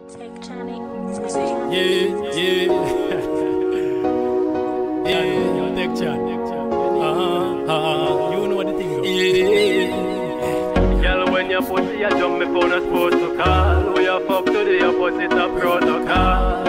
Take Johnny. Yeah, yeah. Yeah, take John. You know what the thing is. Yeah. Girl, when your pussy a jump, me phone a supposed to call. We a fuck today, your pussy a protocol.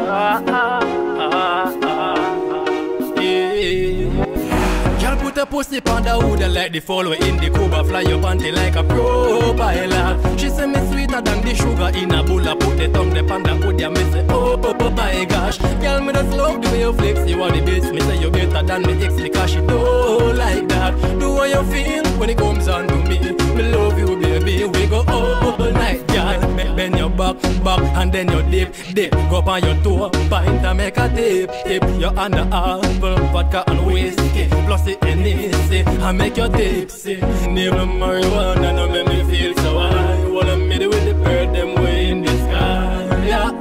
Yeah. Girl, put a pussy on the hood like the follow in the Cuba. Fly your panty like a propeller. She say me sweeter than the sugar in a bowl. I put the tongue the panda hood, ya me say oh my gosh. Girl, me just love the way you flex. You are the best. Me say you better than me ex because she don't like that. Do what you feel when it comes on to me. Me love you, baby. We go all night, girl. Bend your back, and then your dip. Go up on your toe, pint and make a tip. Your hand the apple, vodka and whiskey. Plus the NEC, I make your tipsy. Never marijuana, no make me feel so high. Wanna meet with the bird, them way in the sky. Yeah,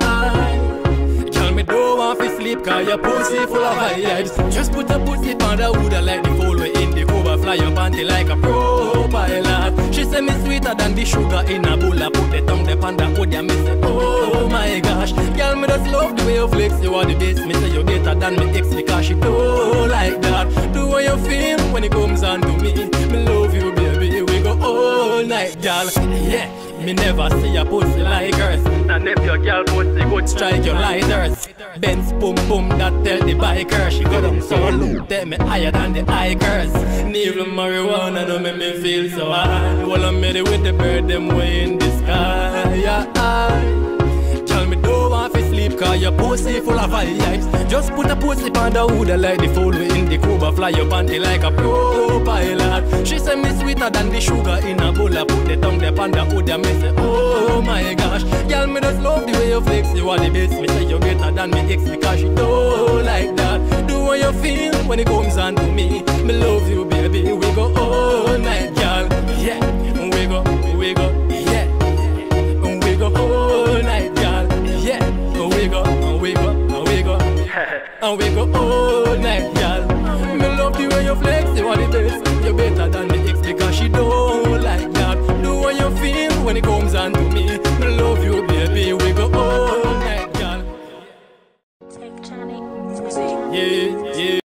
girl, me don't want to sleep, cause your pussy full of vibes. Just put a pussy on the hood like the follow in the Cuba. Fly your panty like a propeller. She say me sweeter than the sugar in a bowl. I put the tongue the panda hood, ya me say oh my gosh. Girl, me just love the way you flex. You are the best. Me say you better than me ex because she don't like that. Do what you feel when it comes on to me. Me love you, baby. We go all night, girl. Yeah. Me never see a pussy like hers. And if your girl pussy good, strike your lighters. Benz boom boom, that tell the biker. She go down so low, tell me higher than the hikers. Needle marijuana don't make me feel so high. Well, I'm ready with the bird, them way in the sky. Yeah, tell me don't want to sleep, cause your pussy full of vibes. Just put a pussy on the hood like the fool in the Cuba. Fly your panty like a propeller. She say me sweeter than the sugar in a bowl. I put the tongue the panda hood, ya me say oh my gosh. Girl, me just love the way you flex. You are the best. Me say you better than me ex because she don't like that. Do what you feel when it comes on to me. Me love you, baby. We go all night, girl. Yeah, we go, yeah. We go all night, girl. Yeah, we go, and we go all night.